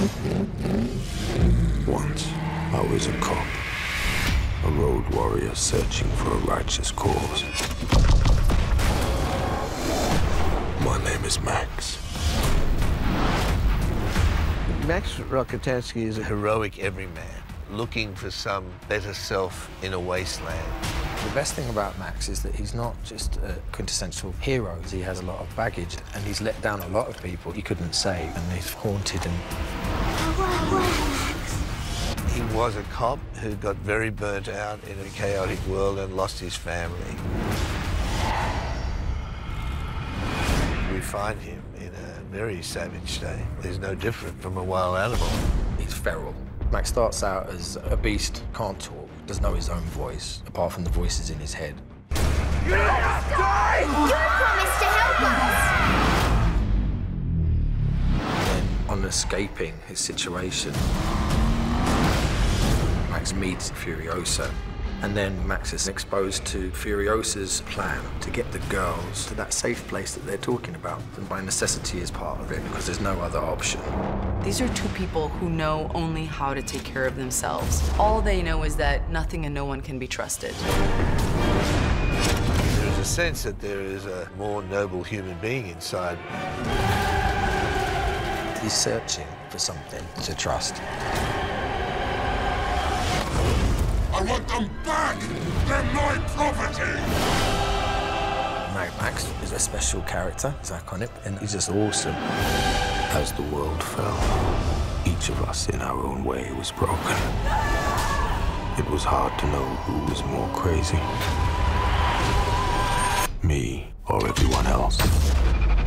Once, I was a cop, a road warrior searching for a righteous cause. My name is Max. Max Rockatansky is a heroic everyman, looking for some better self in a wasteland. The best thing about Max is that he's not just a quintessential hero. He has a lot of baggage, and he's let down a lot of people he couldn't save, and he's haunted and... He was a cop who got very burnt out in a chaotic world and lost his family. We find him in a very savage state. He's no different from a wild animal. He's feral. Max starts out as a beast, can't talk, doesn't know his own voice, apart from the voices in his head. You promised to help us! Then, on escaping his situation, Max meets Furiosa, and then Max is exposed to Furiosa's plan to get the girls to that safe place that they're talking about, and by necessity is part of it, because there's no other option. These are two people who know only how to take care of themselves. All they know is that nothing and no one can be trusted. There is a sense that there is a more noble human being inside. He's searching for something to trust. I want them back! They're my property! Max is a special character. He's iconic, and he's just awesome. As the world fell, each of us in our own way was broken. It was hard to know who was more crazy. Me or everyone else.